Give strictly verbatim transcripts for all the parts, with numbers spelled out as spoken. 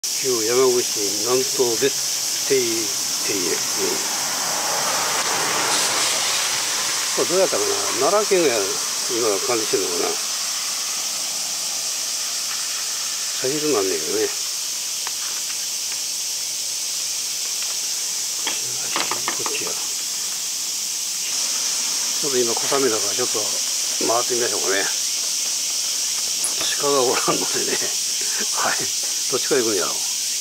旧山口南東別邸邸へ、うん、これどうやったかな、奈良県が今管理してるのかな。茶色なんだけどね。こっちや。ちょっと今小雨だからちょっと回ってみましょうかね。鹿がおらんのでね。はい。どっちから行くんやろう。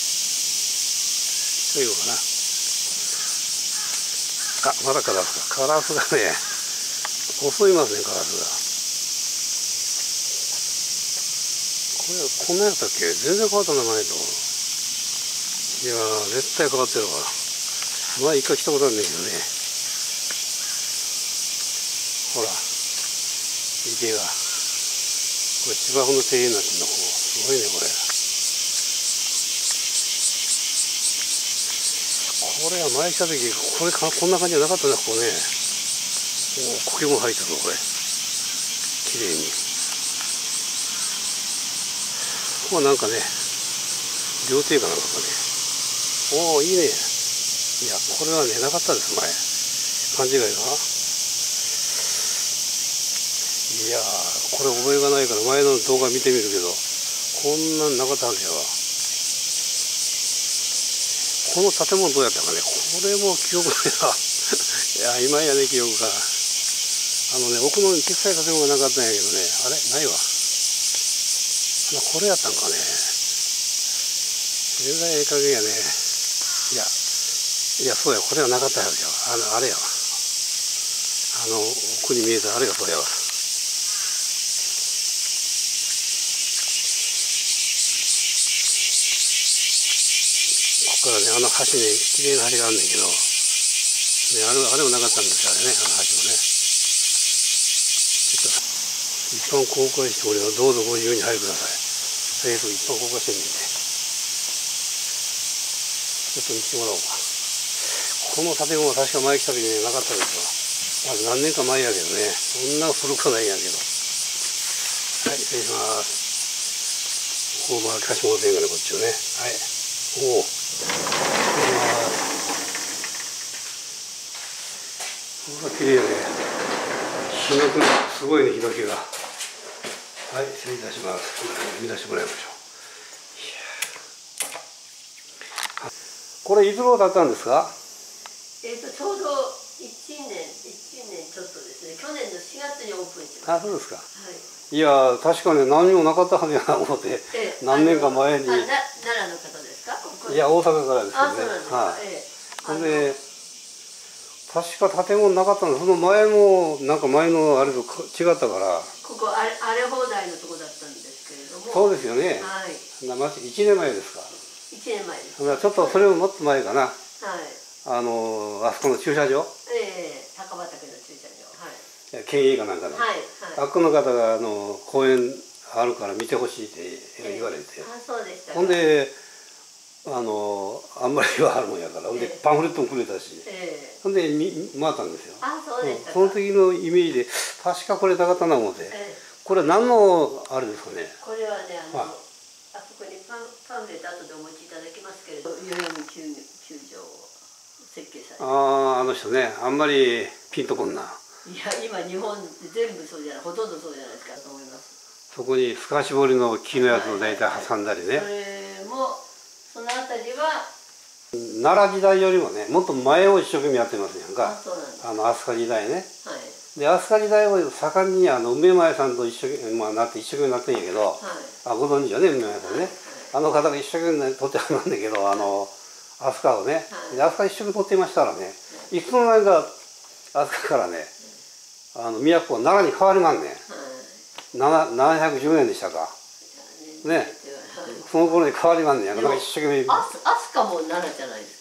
そういうのかな。あ、まだカラスか。カラスがね、襲いますね、カラスが。これ、こんなんやったっけ？全然変わった名前と。いやー、絶対変わってるわ。前一回来たことあるんだけどね。ほら、池が。これ芝生の庭園になってんの。すごいね、これ。これは前来た時、これかこんな感じじゃなかったな、ここね。お苔も生えてるの、これ。綺麗に。ここはなんかね、料亭かなんかね。おお、いいね。いや、これはね、なかったです、前。勘違いが。いやー、これ覚えがないから前の動画見てみるけど、こんなんなかったはずやわ。この建物どうやったかね、これも記憶が、いや、今やね、記憶が。あのね、奥の小さい建物がなかったんやけどね、あれないわ。これやったんかね。全然ええ加減やね。いや、いや、そうや、これはなかったはずやわ。あの、あれやわ。あの、奥に見えたあれがそうやわ。ここからね、あの橋ね、綺麗な橋があるんだけど、ね、あれあれもなかったんですよ、あれね、あの橋もね。一般公開して、これはどうぞご自由に入りください。えーと、一般公開してんねんね。ちょっと見せてもらおうか。この建物は確か前来た時になかったですわ。まず何年か前やけどね、そんな古くはないんやけど。はい、失礼します。ここまで貸し物店がね、こっちをね。はい。おお。うわ、綺麗ね。ヒノキがすごいね、ヒノキが。はい、失礼いたします。見出してもらいましょう。これいつ頃だったんですか？ えっとちょうどいちねん、いちねんちょっとですね。去年のしがつにオープンしました。 あ、そうですか。 はい。 いや、確かね、何もなかったはずやな思って、ええ、何年か前に。 あな奈良の方ですか？ いや、大阪からですけどね。 あ、そうなんですか。はい。ええ、 それで確か建物なかったの、その前もなんか前のあれと違ったから。 ここ荒れ荒れ放題のとこだったんですけれども。 そうですよね。 はい。 いちねんまえですか。 いちねんまえです。 ちょっとそれももっと前かな。はい。あのあそこの駐車場。 ええ、高畑の駐車場。はい。 県営かなんかの。はい。あっこの方があの公園あるから見てほしいって言われて。 あ、そうでした。 ほんで。あのあんまり言わはるもんやから、ほんでパンフレットもくれたし、ほんで回ったんですよ。 あ、そうでしたか。 その時のイメージで確かこれなかったな思って、これ何のあれですかね。 これはね、あのあそこにパンパンフレット後でお持ちいただきますけれど、代々木球場を設計されて。 ああ、あの人ね、あんまりピンとこんな。いや、今日本全部そうじゃない、ほとんどそうじゃないですかと思います。 そこに透かし彫りの木のやつを大体挟んだりね。 それもそのあたりは奈良時代よりもね、もっと前を一生懸命やってますやんか。 あ、そうなんです。 あの飛鳥時代ね。 はい。 で飛鳥時代を盛んにあの梅前さんと一生懸命、まあ、なって一生懸命なってんやけど、はい、あ、ご存知よね、梅前さんね。はい、あの方が一生懸命撮ってはるんだけど、あの飛鳥をね、はい、で飛鳥一生懸命撮っていましたらね、いつの間にか飛鳥からね、あの都は奈良に変わりまんねん。はい、ななひゃくじゅうねんでしたか。ね。その頃に変わりまんねんやから、一生懸命。 飛鳥も奈良じゃないですか。